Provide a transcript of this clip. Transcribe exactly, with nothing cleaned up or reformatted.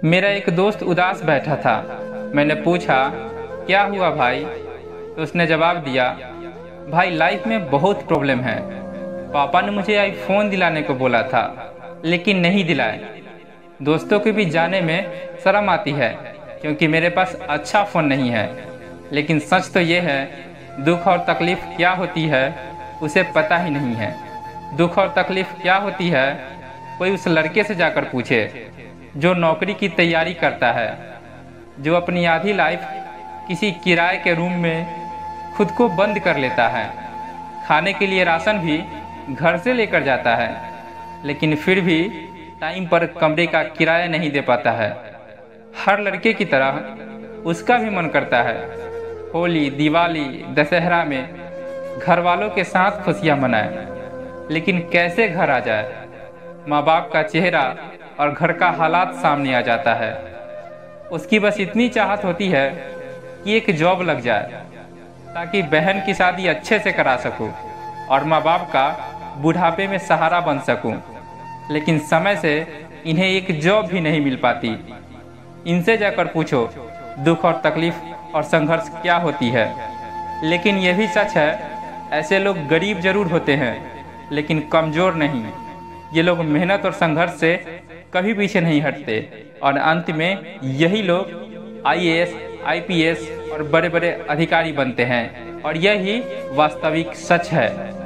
मेरा एक दोस्त उदास बैठा था। मैंने पूछा, क्या हुआ भाई? तो उसने जवाब दिया, भाई लाइफ में बहुत प्रॉब्लम है। पापा ने मुझे आईफोन दिलाने को बोला था, लेकिन नहीं दिलाए। दोस्तों के भी जाने में शर्म आती है, क्योंकि मेरे पास अच्छा फ़ोन नहीं है। लेकिन सच तो ये है, दुख और तकलीफ़ क्या होती है उसे पता ही नहीं है। दुख और तकलीफ़ क्या होती है कोई उस लड़के से जाकर पूछे, जो नौकरी की तैयारी करता है, जो अपनी आधी लाइफ किसी किराए के रूम में खुद को बंद कर लेता है। खाने के लिए राशन भी घर से लेकर जाता है, लेकिन फिर भी टाइम पर कमरे का किराया नहीं दे पाता है। हर लड़के की तरह उसका भी मन करता है होली, दिवाली, दशहरा में घर वालों के साथ खुशियां मनाए, लेकिन कैसे घर आ जाए? माँ बाप का चेहरा और घर का हालात सामने आ जाता है। उसकी बस इतनी चाहत होती है कि एक जॉब लग जाए, ताकि बहन की शादी अच्छे से करा सकूं और माँ बाप का बुढ़ापे में सहारा बन सकूं। लेकिन समय से इन्हें एक जॉब भी नहीं मिल पाती। इनसे जाकर पूछो दुख और तकलीफ और संघर्ष क्या होती है। लेकिन यह भी सच है, ऐसे लोग गरीब जरूर होते हैं, लेकिन कमज़ोर नहीं। ये लोग मेहनत और संघर्ष से कभी पीछे नहीं हटते, और अंत में यही लोग I A S, I P S और बड़े बड़े अधिकारी बनते हैं। और यही वास्तविक सच है।